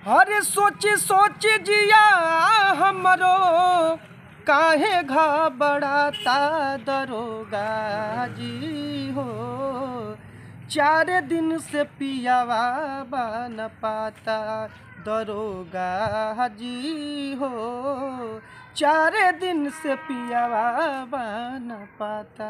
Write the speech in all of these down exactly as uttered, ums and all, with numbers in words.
अरे सोच सोच जिया हमरो काहे घबराता दरोगा जी हो। चार दिन से पियावा बन पाता दरोगा जी हो। चार दिन से पियावा बन पाता।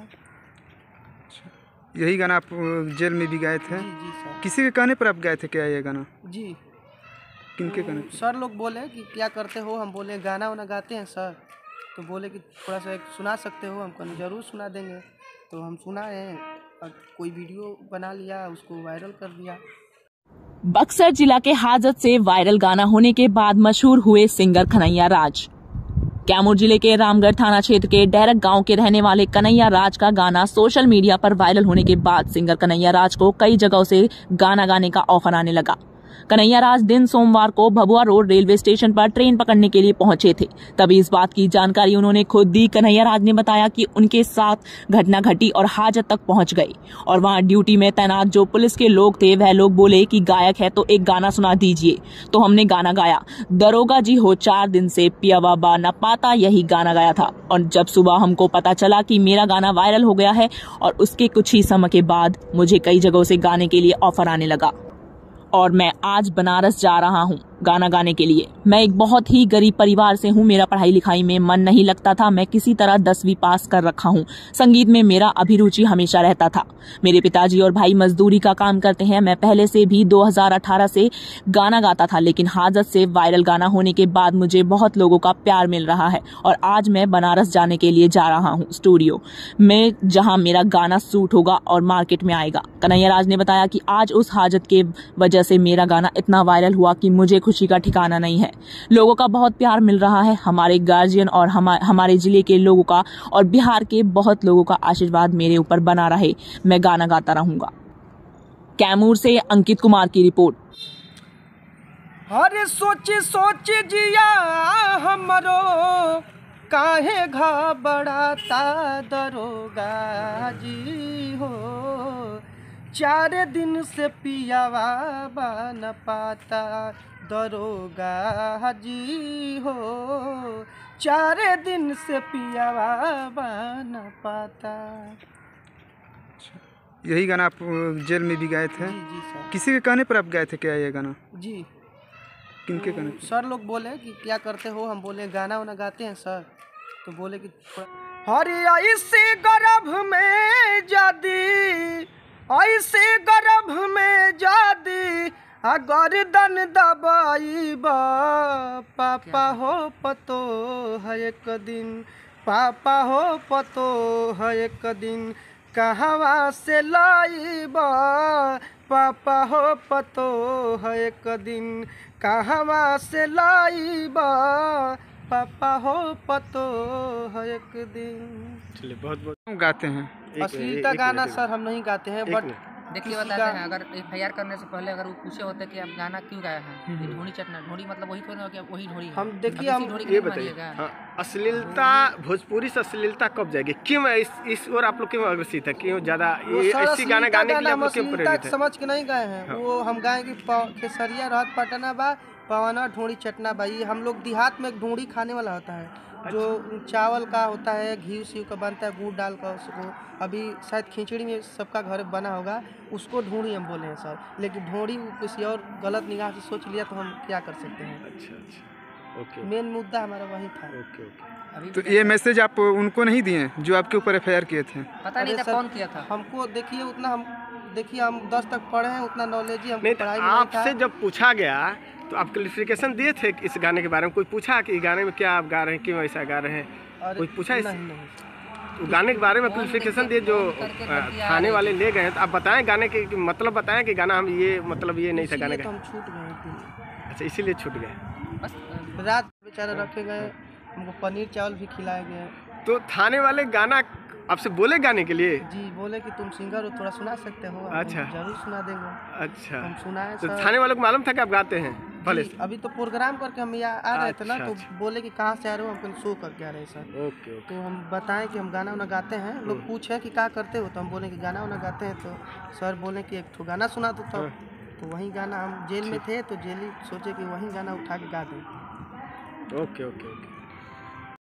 यही गाना आप जेल में भी गाए थे? जी जी सर। किसी के कहने पर आप गाए थे क्या ये गाना? जी। किनके कहने? सर लोग बोले कि क्या करते हो, हम बोले गाना वाना गाते हैं सर। तो बोले कि थोड़ा सा एक सुना सकते हो, हमको ज़रूर सुना देंगे। तो हम सुनाए और कोई वीडियो बना लिया, उसको वायरल कर दिया। बक्सर जिला के हाजत से वायरल गाना होने के बाद मशहूर हुए सिंगर कन्हैया राज। कैमूर जिले के रामगढ़ थाना क्षेत्र के डैरक गांव के रहने वाले कन्हैया राज का गाना सोशल मीडिया पर वायरल होने के बाद सिंगर कन्हैया राज को कई जगहों से गाना गाने का ऑफर आने लगा। कन्हैया राज दिन सोमवार को भभुआ रोड रेलवे स्टेशन पर ट्रेन पकड़ने के लिए पहुंचे थे। तभी इस बात की जानकारी उन्होंने खुद दी। कन्हैया राज ने बताया कि उनके साथ घटना घटी और हाजत तक पहुंच गए और वहां ड्यूटी में तैनात जो पुलिस के लोग थे वह लोग बोले कि गायक है तो एक गाना सुना दीजिए। तो हमने गाना गाया, दरोगा जी हो चार दिन से पिया बाबा न पाता, यही गाना गाया था। और जब सुबह हमको पता चला कि मेरा गाना वायरल हो गया है और उसके कुछ ही समय के बाद मुझे कई जगहों से गाने के लिए ऑफर आने लगा और मैं आज बनारस जा रहा हूँ गाना गाने के लिए। मैं एक बहुत ही गरीब परिवार से हूँ, मेरा पढ़ाई लिखाई में मन नहीं लगता था। मैं किसी तरह दसवीं पास कर रखा हूँ। संगीत में मेरा अभिरुचि हमेशा रहता था। मेरे पिताजी और भाई मजदूरी का काम करते हैं। मैं पहले से भी दो हज़ार अठारह से गाना गाता था, लेकिन हाजत से वायरल गाना होने के बाद मुझे बहुत लोगों का प्यार मिल रहा है और आज मैं बनारस जाने के लिए जा रहा हूँ स्टूडियो में, जहाँ मेरा गाना शूट होगा और मार्केट में आएगा। कन्हैया राज ने बताया कि आज उस हाजत के वजह से मेरा गाना इतना वायरल हुआ कि मुझे खुशी का ठिकाना नहीं है। लोगों का बहुत प्यार मिल रहा है, हमारे गार्जियन और हमा, हमारे जिले के लोगों का और बिहार के बहुत लोगों का आशीर्वाद मेरे ऊपर बना रहे। मैं गाना गाता रहूंगा। कैमूर से अंकित कुमार की रिपोर्ट। अरे सोच सोच जिया हमरो काहे घबराता दरोगा जी हो। चार दिन से पियावा बन पाता दरोगा जी हो। चार दिन से पियावा बन पाता। यही गाना आप जेल में भी गाए थे? जी जी सर। किसी के कहने पर आप गाए थे क्या ये गाना? जी। किनके कहने? सर लोग बोले कि क्या करते हो, हम बोले गाना वाना गाते हैं सर। तो बोले कि थोड़ा हरे ऐसे गर्भ में जादी, ऐसे गर्भ में जादी गर्दन दबाई बा पापा हो पतो है एक दिन, पापा हो पतो है एक दिन कहवा से लाई बा पापा हो पतो है एक दिन कहवा से लाई बा पापा हो पतो है एक दिन। चलिए बहुत बहुत गाते हैं। अश्लीलता गाना सर हम नहीं गाते हैं, बट देखिए बताते हैं, अगर एफ आई आर करने से पहले अगर वो पूछे होते कि आप गाना क्यों गाए हैं, ये ढोड़ी चटना, ढोड़ी मतलब वही थोड़ी ना कि वही ढोड़ी हम देखिए हम ये बताइए, हाँ, अश्लीलता भोजपुरी से अश्लीलता कब जाएगी? क्यों इस इस और आप लोग क्यों अग्रसित है? क्यों ज्यादा ये ऐसी गाना गाने के लिए आप लोग क्यों प्रेरित है? समझ के नहीं गए हैं। हाँ। वो हम गाएंगे खेसरिया रात पटना बा पवाना ढोड़ी चटना बा। ये हम लोग देहात में ढोड़ी खाने वाला होता है। अच्छा। जो चावल का होता है, घी सी का बनता है, गुड़ डाल कर उसको, अभी शायद खिचड़ी में सबका घर बना होगा, उसको ढोड़ी हम बोले हैं सर। लेकिन ढोड़ी किसी और गलत निगाह से सोच लिया तो हम क्या कर सकते हैं। अच्छा अच्छा, ओके। मेन मुद्दा हमारा वही था। Okay okay. तो ये मैसेज आप उनको नहीं दिए जो आपके ऊपर एफ आई आर किए थे? पता नहीं था कौन किया था। हमको देखिए उतना हम देखिए हम दस तक पढ़े हैं, उतना नॉलेज ही हम नहीं। आपसे जब पूछा गया तो आप क्लियरिफिकेशन दिए थे इस गाने के बारे में? कोई पूछा कि गाने में क्या आप गा रहे हैं, क्यों ऐसा गा रहे हैं? कोई पूछा इस नहीं, नहीं। तो गाने के बारे में क्लियरिफिकेशन दिए जो थाने वाले ले गए हैं, तो आप बताएं गाने के मतलब बताएं कि गाना हम ये मतलब ये नहीं था गाने का। हम छूट गए। अच्छा, इसीलिए छूट गए। रात बेचारे रखे गए, हमको पनीर चावल भी खिलाए गए। तो थाने वाले गाना आपसे बोले गाने के लिए? जी बोले कि तुम सिंगर हो, थोड़ा सुना सकते हो। अच्छा, जरूर सुना देंगे। अच्छा, हम सुनाए। तो थाने वालों को मालूम था कि आप गाते हैं पहले? अभी तो प्रोग्राम करके हम यहाँ आ रहे थे ना, तो अच्छा। बोले कि कहाँ से आ रहे हो, हमको शो करके आ रहे हैं सर। Okay, okay. तो हम बताएं कि हम गाना वाना गाते हैं। लोग पूछे कि क्या करते हो, तो हम बोले कि गाना वाना गाते हैं। तो सर बोले कि एक ठो गाना सुना दो। तो तो वही गाना हम जेल में थे तो जेल सोचे कि वही गाना उठा के गा दें। Okay okay okay